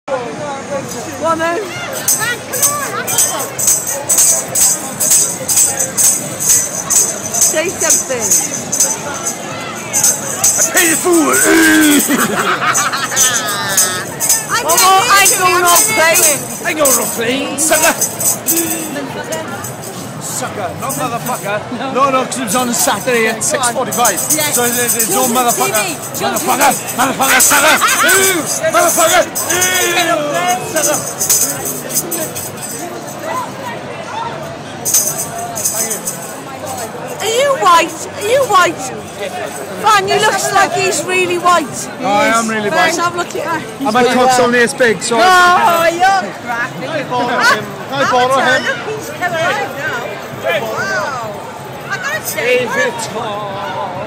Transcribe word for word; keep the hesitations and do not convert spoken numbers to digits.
Go on then. Say something. I pay the fool. Oh, I ain't going on playing. I ain't going on playing. Sucker. Sucker, not motherfucker. No, no, because it was on Saturday at six forty-five. Yes. So there's, there's no motherfucker. Motherfucker, motherfucker, sucker. Motherfucker. Sucker. Are you white? Are you white? Fan, you look like he's really white. No, I am really white. Let's have a look at her. And my cock's only as big, so... Oh, you're cracking. I borrow him. I borrow him. Look, he's alive now. Wow. I gotta say, David Tom.